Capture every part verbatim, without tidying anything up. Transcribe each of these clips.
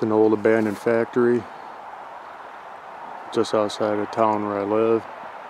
It's an old abandoned factory just outside of town where I live.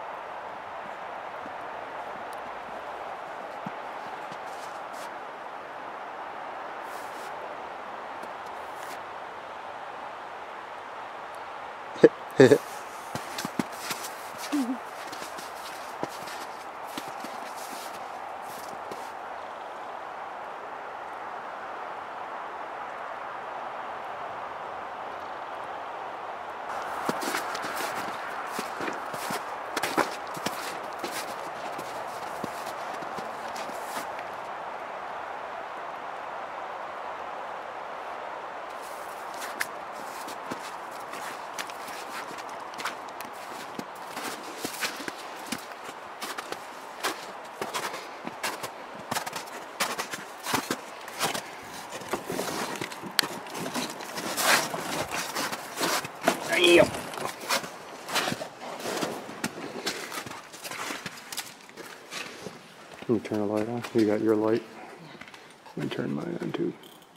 Damn. Let me turn the light on. You got your light? Yeah. Let me turn mine on too.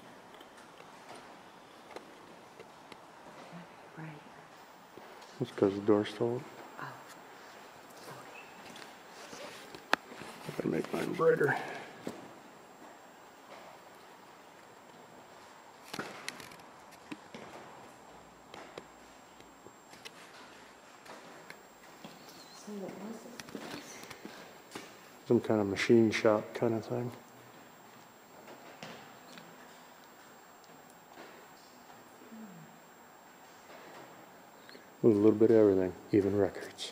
Right. That's because the door's still. Oh. I gotta make mine brighter. So what was it? Some kind of machine shop kind of thing. With a little bit of everything, even records.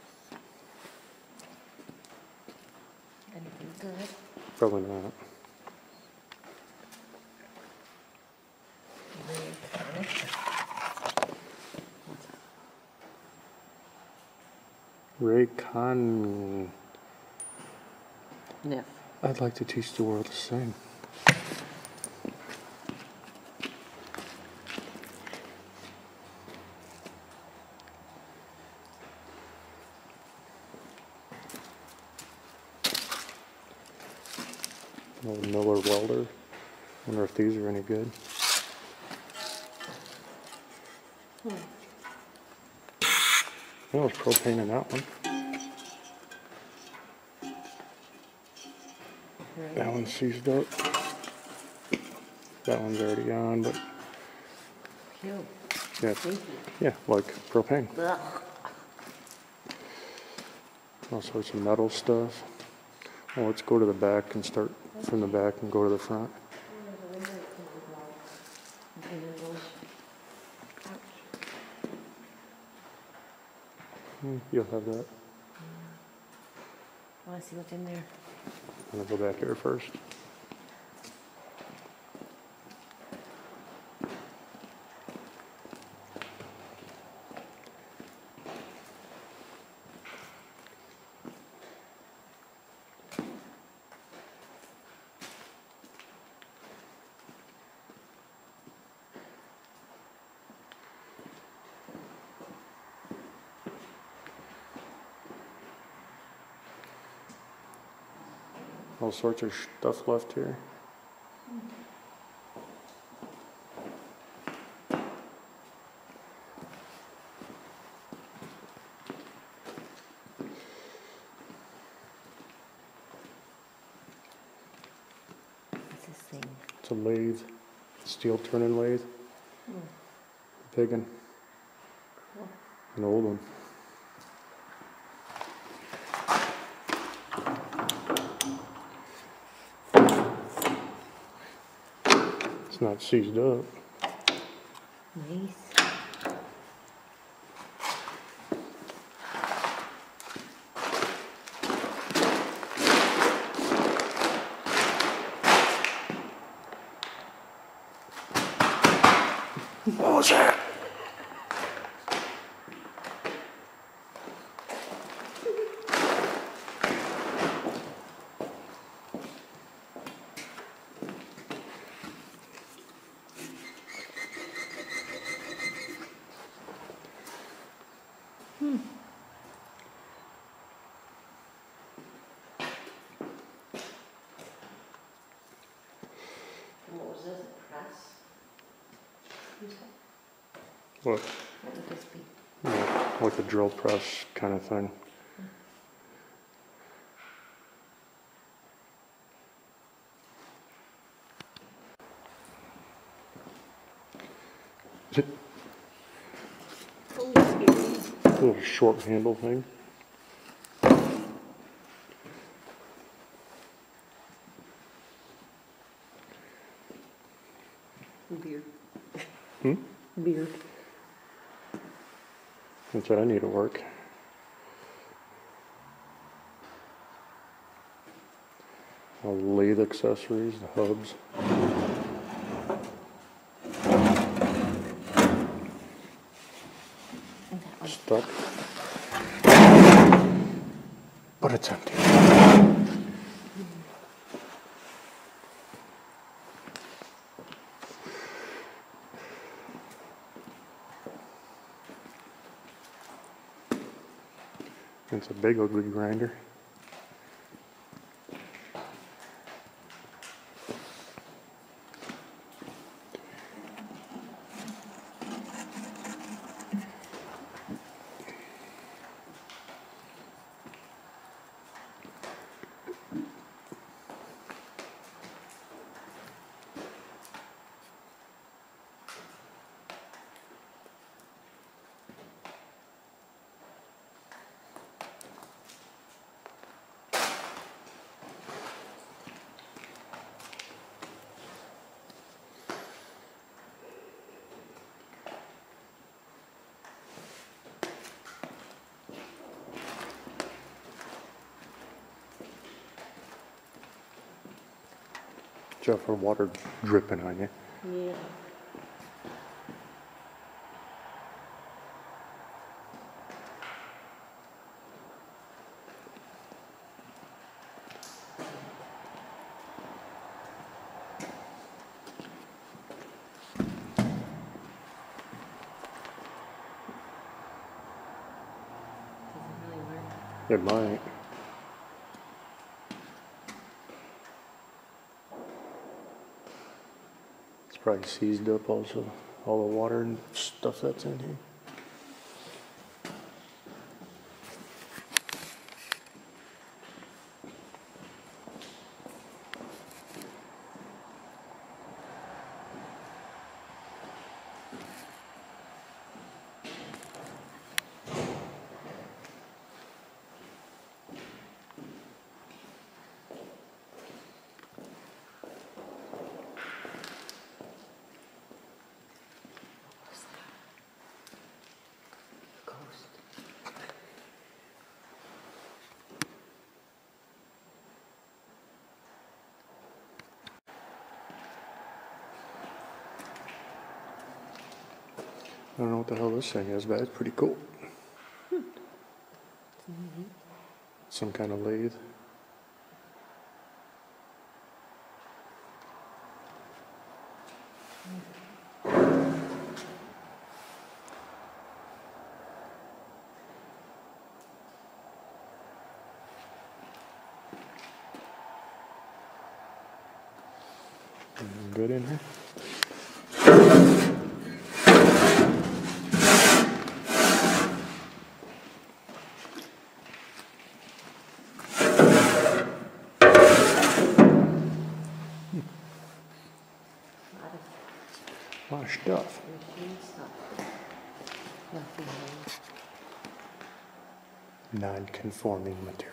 Anything good? Probably not. Ray Con. Niff. I'd like to teach the world to sing. Old Miller welder. Wonder if these are any good. Hmm. That was propane in that one. Right. That one's seized up. That one's already on, but Cute. yeah, Thank you. yeah, like propane. Ugh. All sorts of metal stuff. Well, let's go to the back and start from the back and go to the front. Hmm, you'll have that. I want to see what's in there. I'm gonna go back here first. All sorts of stuff left here. What's this thing? It's a lathe, steel turning lathe. Hmm. Big one, Cool. an old one. It's not seized up. Nice. What was that? Hmm. What was this? A press? What? What would this be? Yeah, like a drill press kind of thing. Oh, scary. Little short handle thing. Beer. Hmm? Beer. That's what I need to work. All the lathe accessories, the hubs. And that one. Stuck. But it's empty. It's a big ugly grinder. Jeff, her water dripping on you. Yeah. Doesn't really work. It might. It's probably seized up also. All the water and stuff that's in here. What's that? Ghost. I don't know what the hell this thing is, but it's pretty cool. Mm-hmm. Some kind of lathe. Anything good in here? A lot of A lot of stuff. machine stuff. Nothing new. Non-conforming material.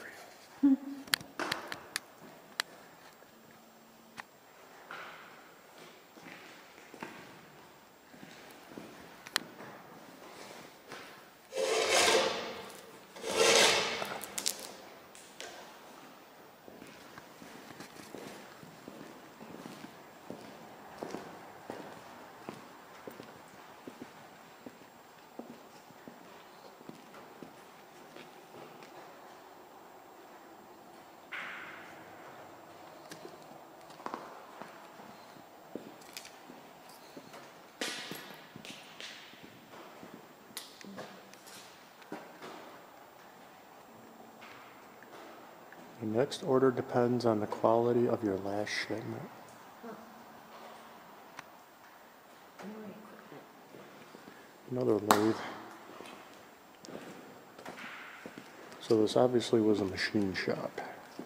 The next order depends on the quality of your last shipment. Huh. More equipment. Another lathe. So this obviously was a machine shop.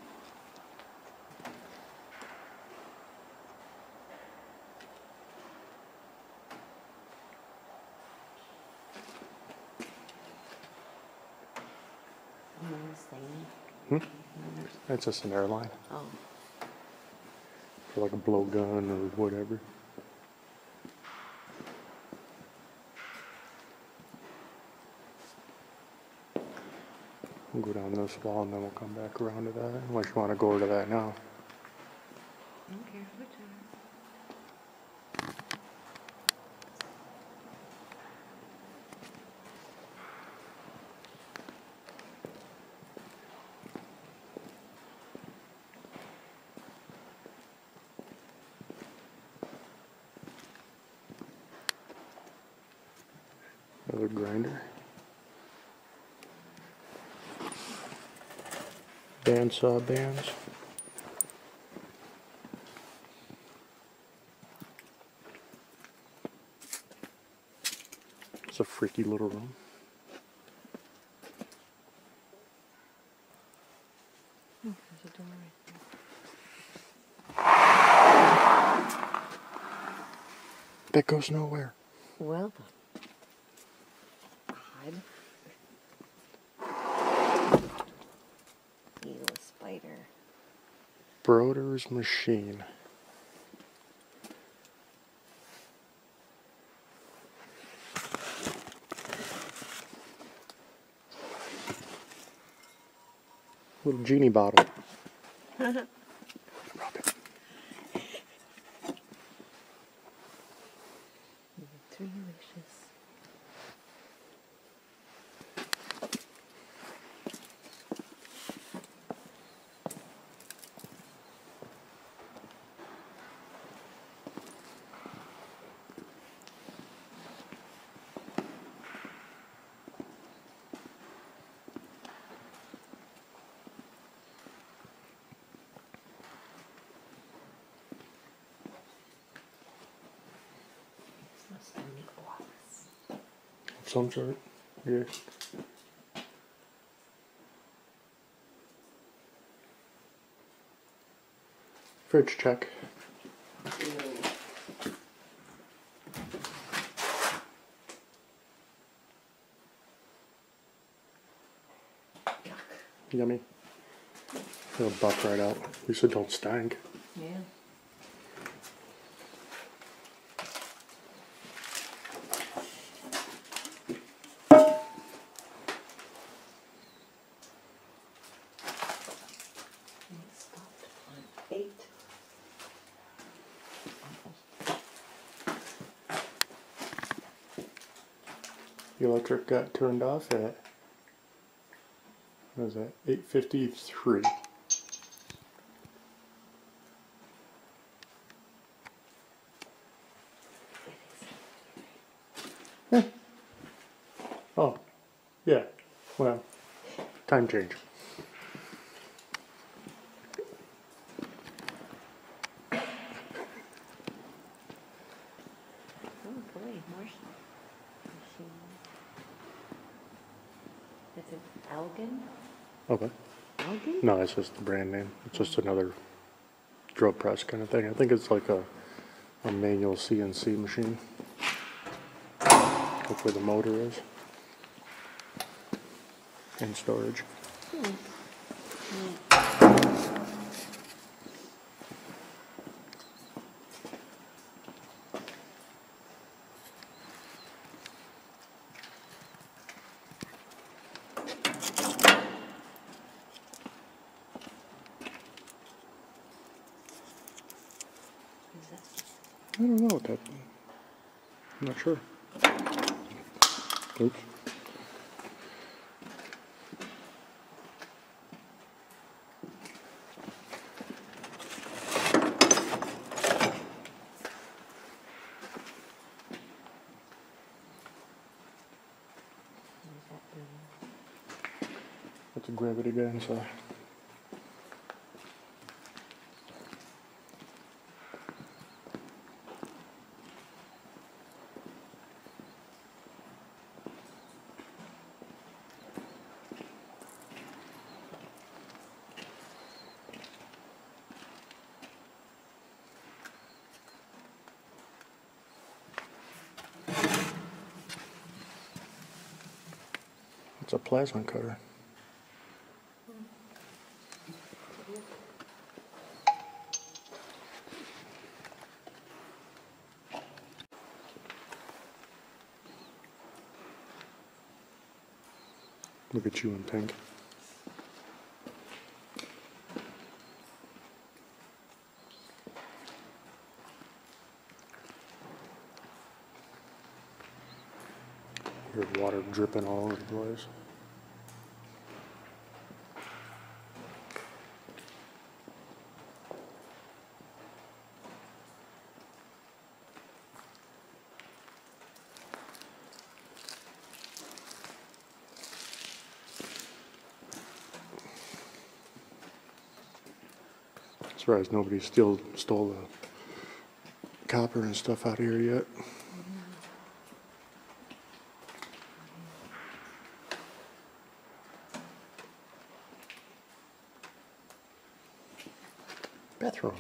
Hmm? That's just an airline Oh, for like a blowgun or whatever. We'll go down this wall and then we'll come back around to that. Unless you want to go over to that now. I don't care which Another grinder. Bandsaw bands. It's a freaky little room. Oh, there's a door right That goes nowhere. there. Well done. Eagle spider. Broder's machine. Little genie bottle. Rub it. Three wishes. Must be an office. Some sort. Yeah. Fridge check. Yummy. It'll buff right out. At least it don't stank. Yeah. And it stopped on eight. The electric got turned off at, what was that, eight fifty-three. Oh, yeah, well, time change. Oh boy, more machine. Is it Elgin? Okay. Elgin? No, it's just the brand name. It's just another drill press kind of thing. I think it's like a, a manual C N C machine. That's where the motor is. And storage. Hmm. Is that I don't know what that. I'm not sure. Oops. That's a gravity gun, so. It's a plasma cutter. Look at you in pink. Here's water dripping all over the place. Surprised nobody still stole the copper and stuff out of here yet. Bathroom.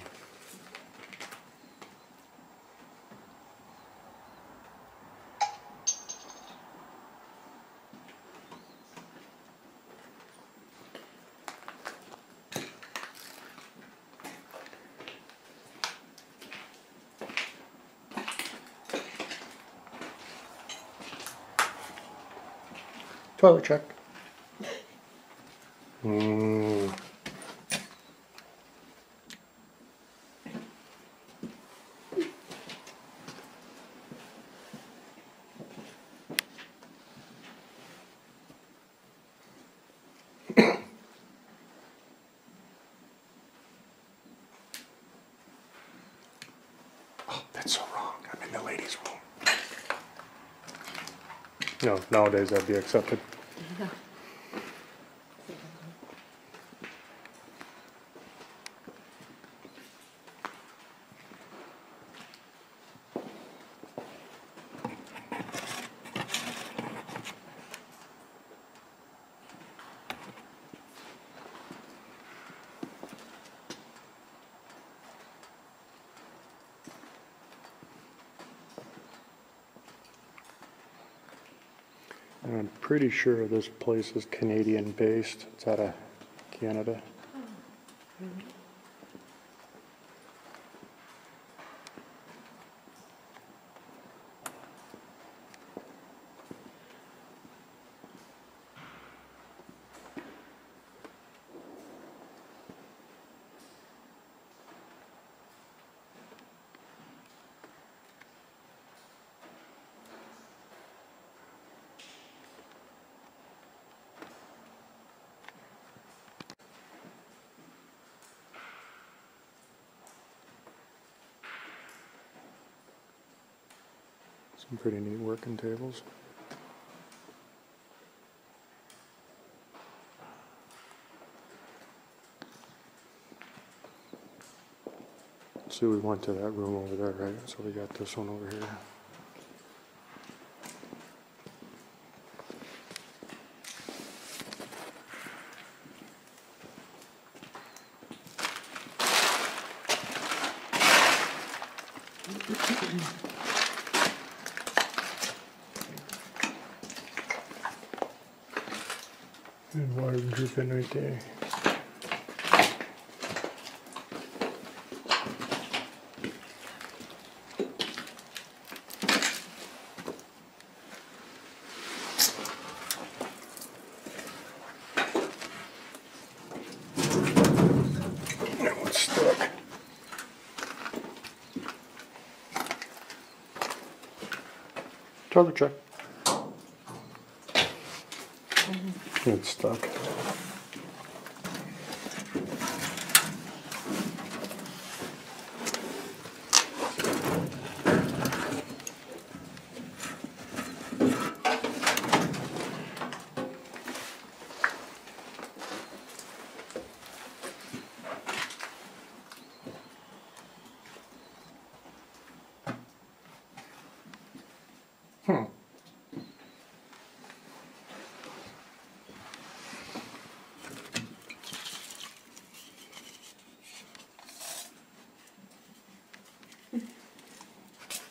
Toilet check. Mm. Oh, that's so wrong. I'm in the ladies' room. No, nowadays that'd be accepted. Yeah. And I'm pretty sure this place is Canadian based. It's out of Canada. Really? Some pretty neat working tables. See, we went to that room over there, right? So we got this one over here. And water dripping right there. That one's stuck. Toilet check. It's stuck. Hmm.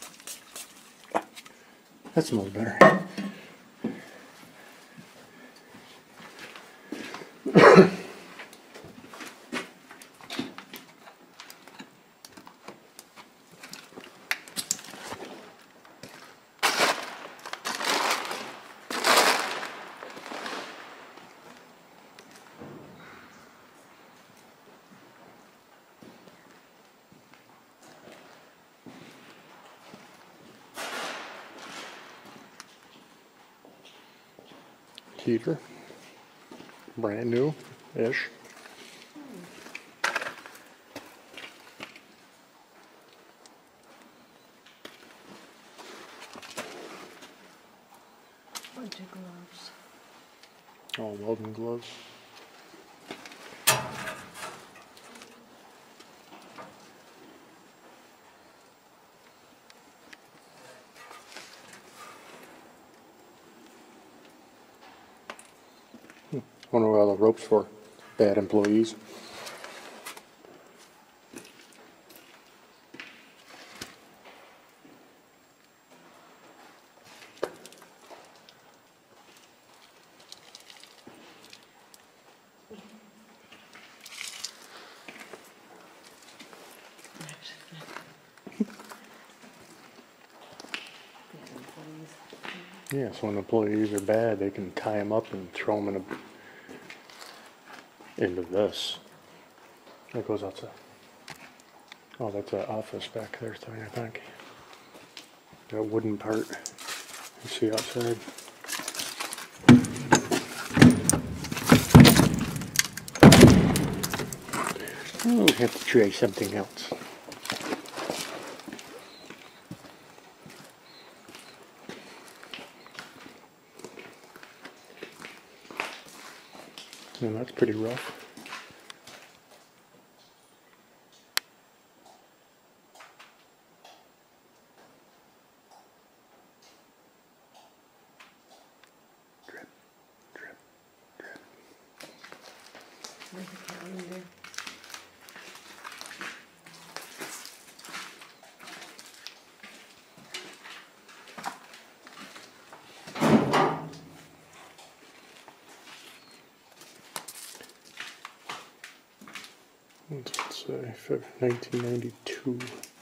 That smells better. heater. Brand new-ish. Bunch of gloves. All welding gloves. Hmm. Wonder what all the ropes for. Bad employees. Yeah, so when employees are bad, they can tie them up and throw them in a, into this. That goes outside. Oh, that's an office back there thing, I think. That wooden part you see outside. Oh, we have to try something else. No, that's pretty rough. Drip, drip, drip. Like a calendar. Let's say nineteen ninety-two.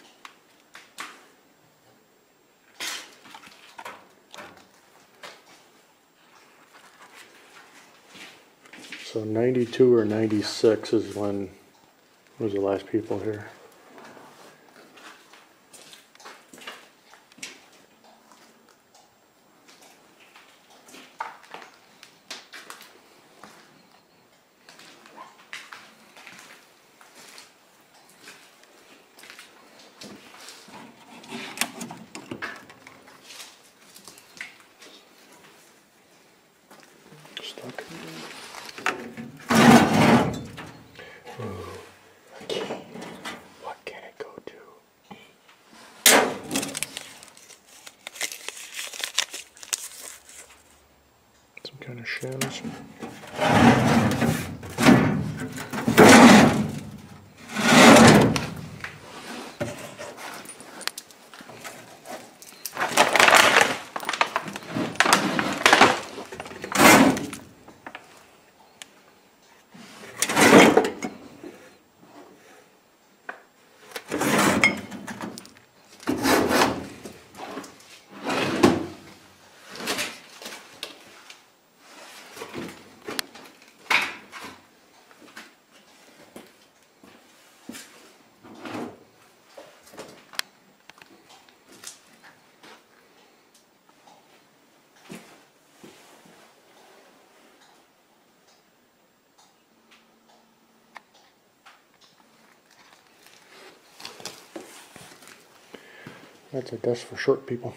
So ninety-two or ninety-six is when was the last people here. Stuck. Okay. What can it go to? Some kind of shims. That's a desk for short people.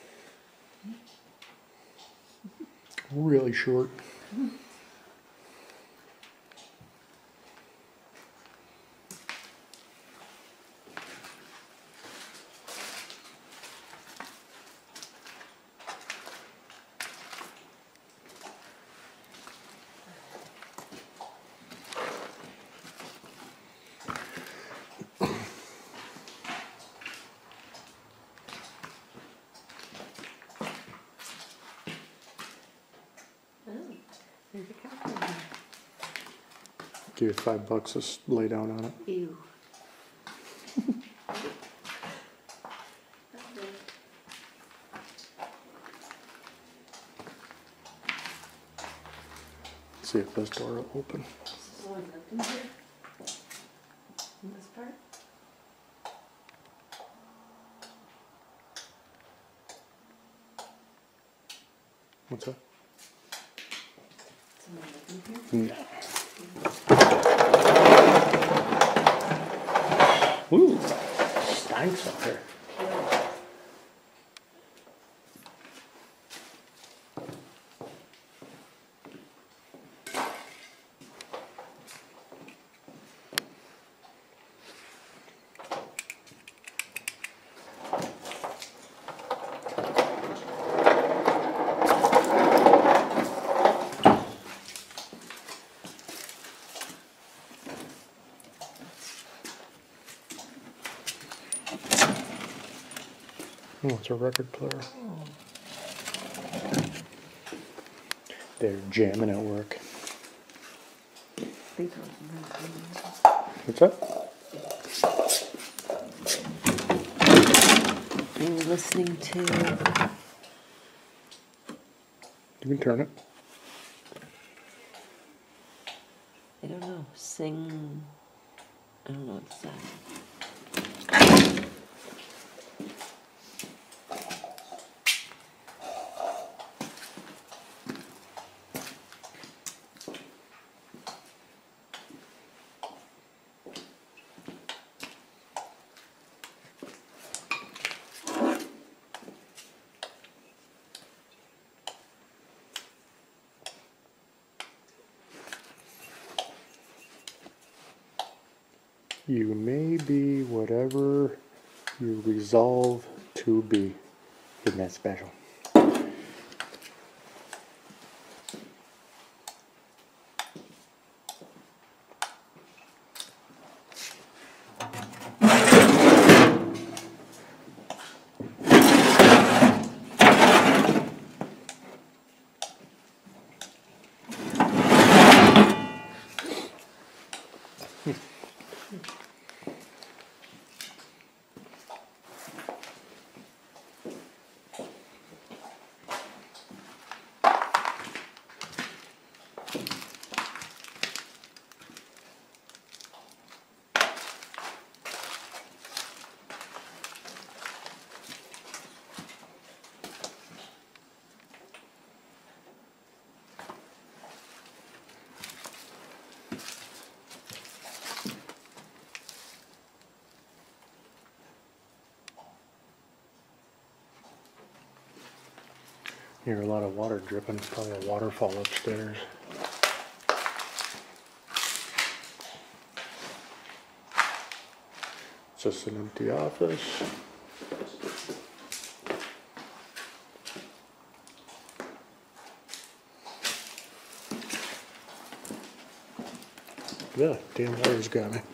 Really short. Oh, there's a calendar. Give you five bucks to s- lay down on it. Ew. See if this door will open. This is one up in here. In this part. What's that? in here? No. Ooh, stinks up here. Oh, it's a record player. They're jamming at work. What's up? I'm listening to. You can turn it. I don't know. Sing. I don't know what to say. You may be whatever you resolve to be. Isn't that special? Hear a lot of water dripping. It's probably a waterfall upstairs. It's just an empty office. Yeah, damn water's got me.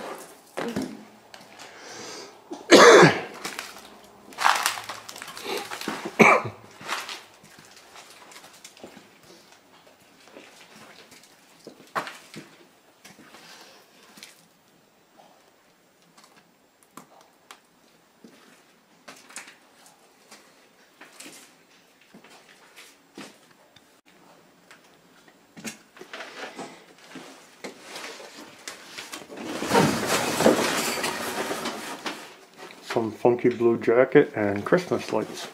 Some funky blue jacket and Christmas lights.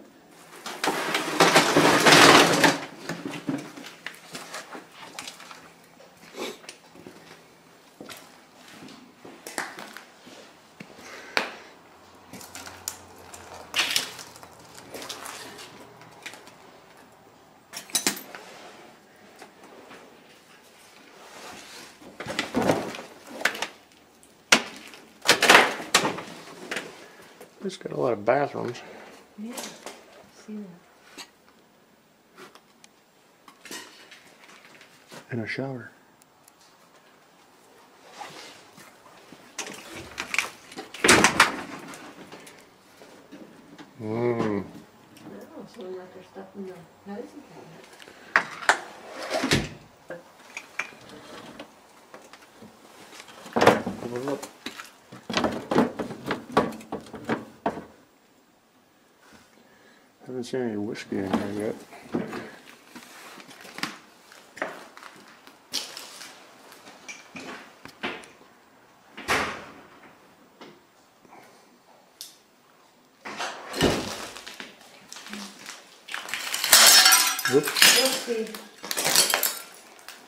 It's got a lot of bathrooms. Yeah, see that. And a shower. Mmm. Oh, someone left their stuff in the medicine cabinet. Open it up. Haven't seen any whiskey in here yet. Whoops. Oopsie.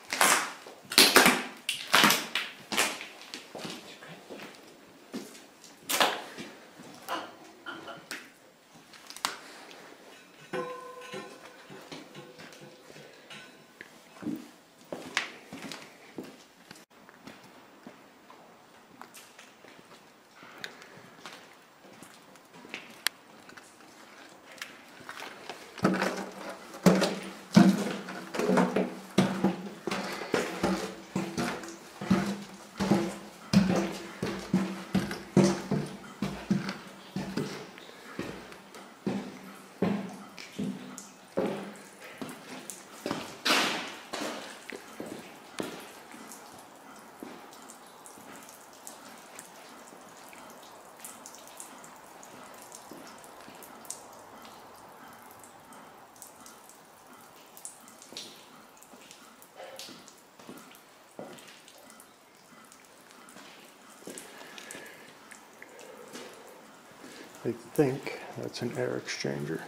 I think that's an air exchanger.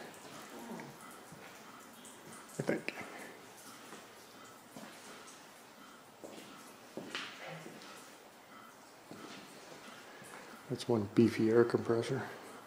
I think. That's one beefy air compressor.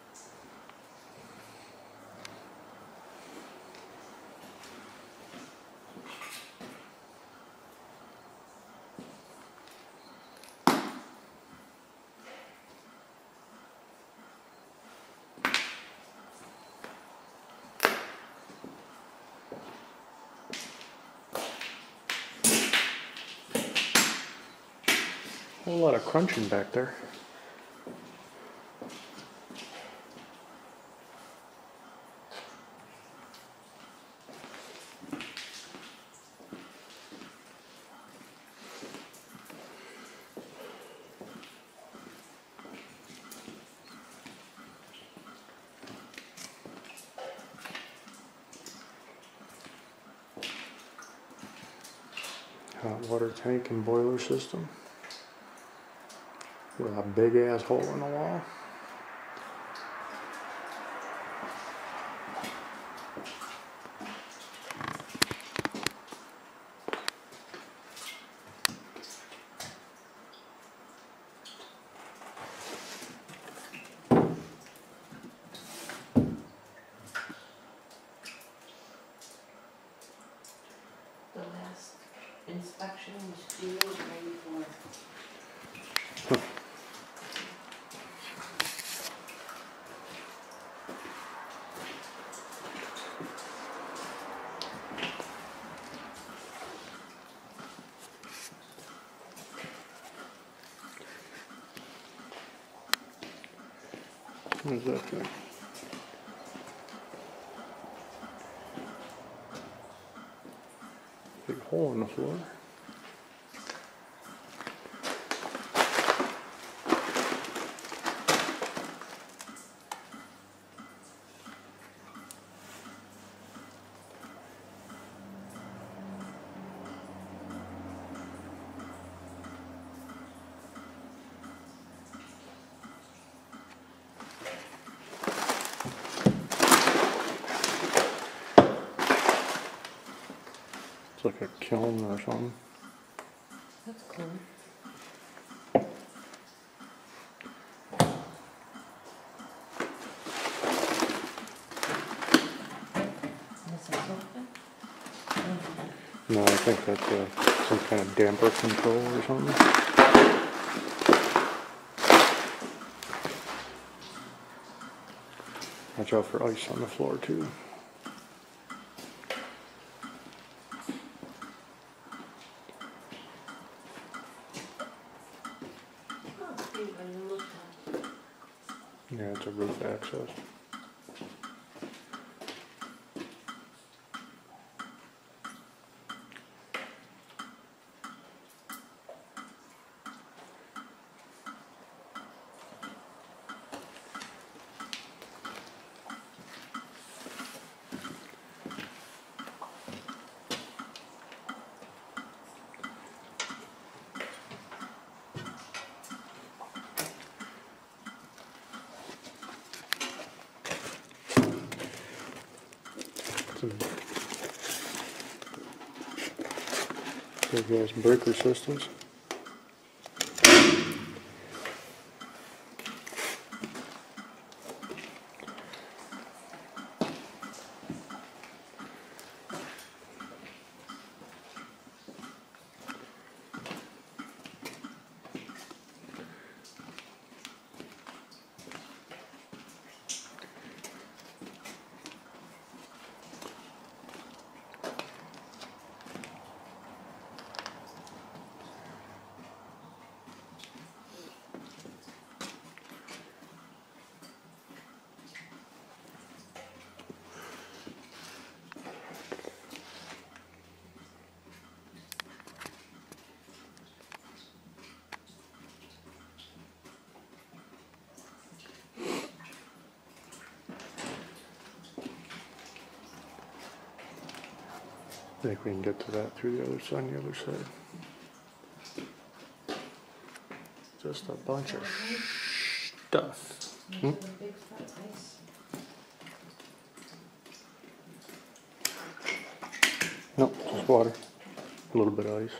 A whole lot of crunching back there. Hot water tank and boiler system with a big ass hole in the wall. The last inspection was due the day before. What is that thing? Big hole in the floor. It's like a kiln or something. That's cool. Is this open? No, I think that's uh, some kind of damper control or something. Watch out for ice on the floor too. Oh, see, when you look at Yeah, it's a roof access. Big ass breaker systems. I think we can get to that through the other side, on the other side. Just a bunch of stuff. Hmm? Big fat ice. Nope, just water. A little bit of ice.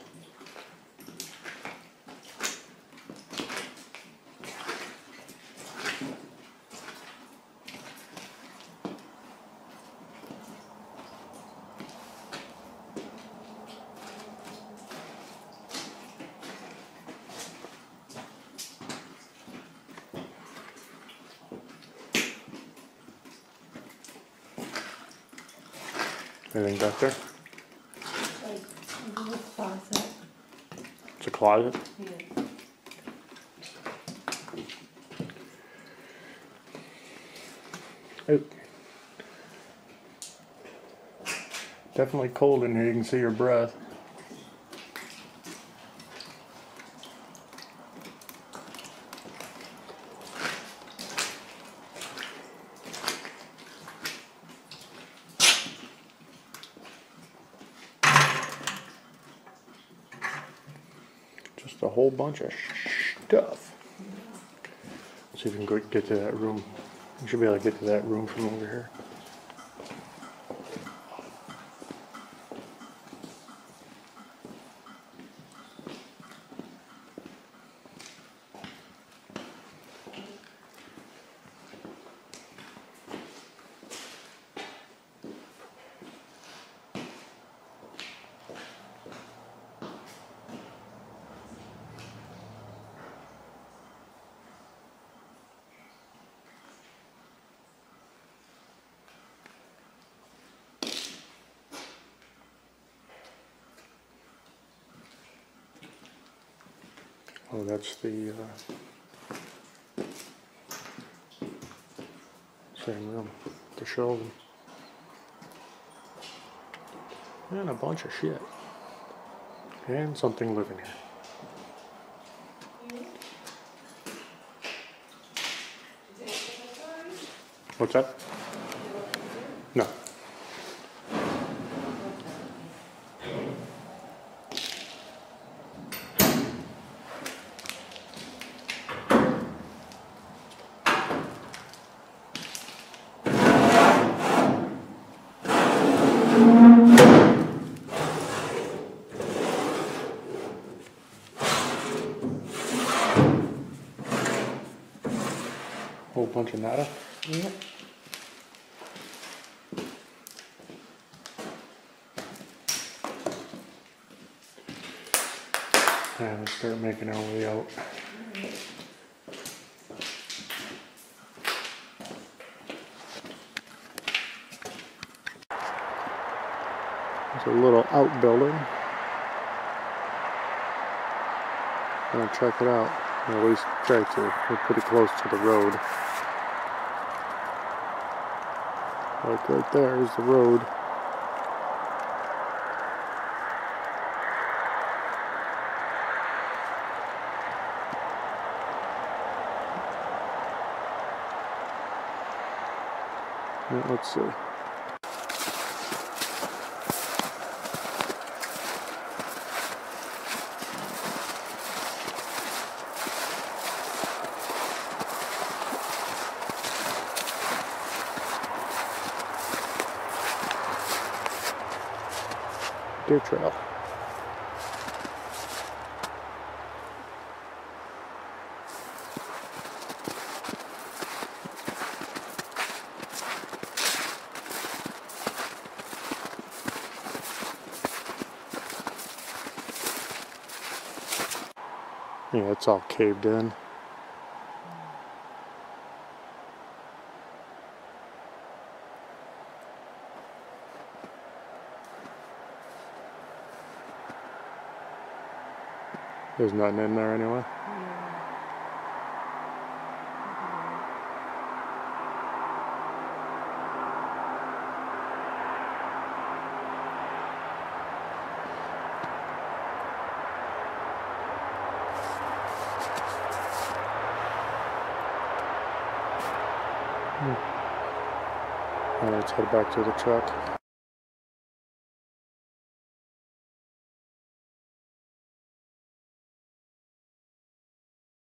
Anything back there? Like a little closet. It's a closet. Yeah. It, definitely cold in here. You can see your breath. Just a whole bunch of stuff. Let's see if we can go get to that room. You should be able to get to that room from over here. Oh, that's the uh, same room, the shelving, and a bunch of shit, and something living here. What's that? No. Whole bunch of nada. Yep. And let's start making our way out. There's a little outbuilding. Gonna check it out. Or at least try to. We're pretty close to the road. Like right there is the road. Yeah, let's see. Deer trail. Yeah, it's all caved in. There's nothing in there anyway. Hmm. All right, let's head back to the truck.